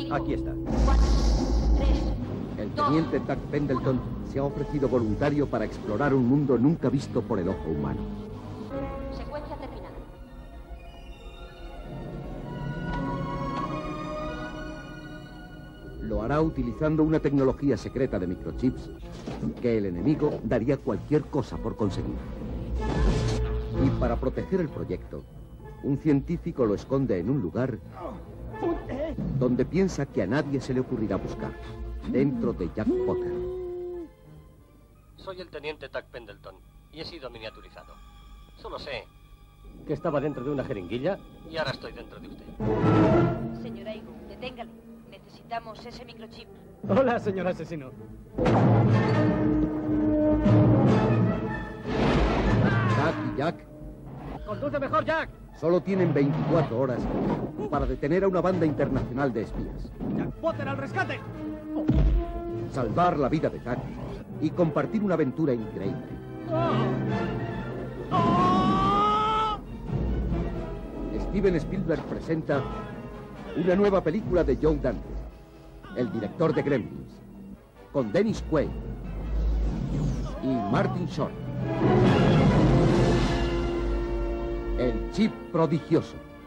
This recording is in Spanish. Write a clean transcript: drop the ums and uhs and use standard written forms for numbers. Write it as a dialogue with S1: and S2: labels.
S1: Aquí está.
S2: 4, 3,
S3: El teniente Tuck Pendleton se ha ofrecido voluntario para explorar un mundo nunca visto por el ojo humano.
S2: secuencia terminada.
S3: Lo hará utilizando una tecnología secreta de microchips que el enemigo daría cualquier cosa por conseguir. Y para proteger el proyecto, un científico lo esconde en un lugar donde piensa que a nadie se le ocurrirá buscar, dentro de Jack Potter.
S1: Soy el teniente Tuck Pendleton y he sido miniaturizado. Solo sé que estaba dentro de una jeringuilla y ahora estoy dentro de usted.
S2: Señora Igu, deténgale. Necesitamos ese microchip.
S4: Hola, señor asesino.
S3: Tuck y Jack
S4: ¡Conduce mejor, Jack!
S3: solo tienen 24 horas para detener a una banda internacional de espías,
S4: ¡Jack Potter al rescate!
S3: salvar la vida de Tuck y compartir una aventura increíble. Steven Spielberg presenta una nueva película de Joe Dante, el director de Gremlins, con Dennis Quaid y Martin Short. El chip prodigioso.